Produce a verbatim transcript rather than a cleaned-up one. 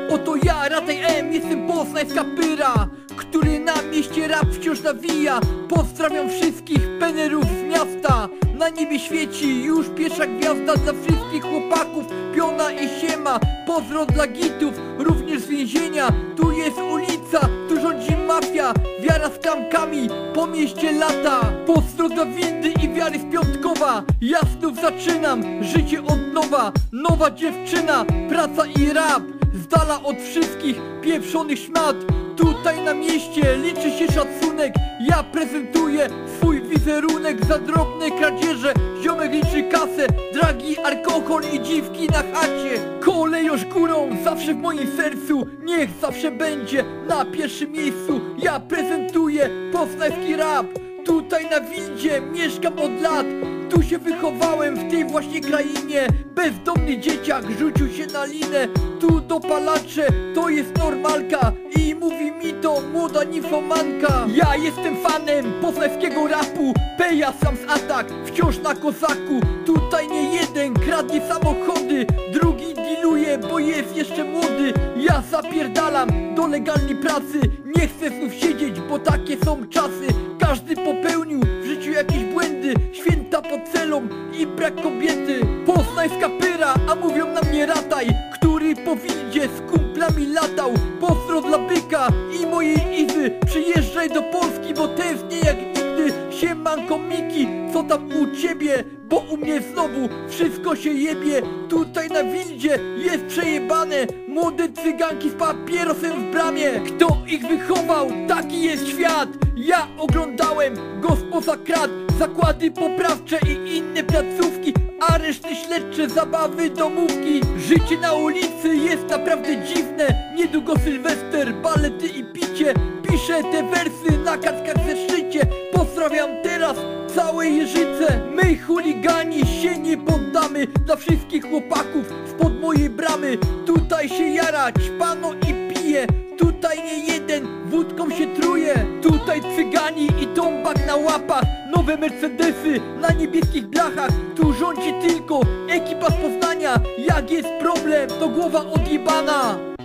Oto ja, Rataj M, jestem poznańska pyra, który na mieście rap wciąż nawija. Pozdrawiam wszystkich penerów z miasta. Na niebie świeci już pierwsza gwiazda dla wszystkich chłopaków Piona i Siema. Pozdro dla gitów, również z więzienia. Tu jest ulica, tu rządzi mafia. Wiara z klamkami, po mieście lata. Pozdro dla windy i wiary z Piątkowa. Ja znów zaczynam, życie od nowa. Nowa dziewczyna, praca i rap. Z dala od wszystkich pieprzonych szmat. Tutaj na mieście liczy się szacunek. Ja prezentuję swój wizerunek. Za drobne kradzieże ziomek liczy kasę. Dragi, alkohol i dziwki na chacie. Kolejosz górą, zawsze w moim sercu. Niech zawsze będzie na pierwszym miejscu. Ja prezentuję poznański rap. Tutaj na Wildzie mieszkam od lat. Tu się wychowałem, w tej właśnie krainie. Bezdomny dzieciak rzucił się na linę. Tu dopalacze, to jest normalka. I mówi mi to młoda nimfomanka. Ja jestem fanem poznańskiego rapu. Peja sam z atak, wciąż na kozaku. Tutaj nie jeden kradnie samochody, drugi diluje, bo jest jeszcze młody. Ja zapierdalam do legalnej pracy. Nie chcę znów siedzieć, bo takie są czasy. Każdy popełnił w życiu jakieś błędy. Święta pod celą i brak kobiety. Poznańska pyra, a mówią na mnie Rataj, który po Wildzie z kumplami latał. Pozdro dla Byka i mojej Izy. Przyjeżdżaj do Polski, bo tęsknię jak nigdy. Siemanko Miki, co tam u ciebie? Bo u mnie znowu wszystko się jebie. Tutaj na Wildzie jest przejebane. Młode cyganki z papierosem w bramie. Kto ich wychował? Taki jest świat. Ja oglądałem go spoza krat. Zakłady poprawcze i inne placówki, areszty śledcze, zabawy, domówki. Życie na ulicy jest naprawdę dziwne. Niedługo Sylwester, balety i picie. Piszę te wersy na kartkach ze szczycie. Pozdrawiam teraz całe Jeżyce. My chuligani się nie poddamy. Dla wszystkich chłopaków spod mojej bramy. Tutaj się jarać, pano i pije. Tutaj nie jeden wódką się truje. Tutaj cygani i tombak na łapach. Nowe Mercedesy na niebieskich blachach. Tu rządzi tylko ekipa z Poznania. Jak jest problem, to głowa odjebana.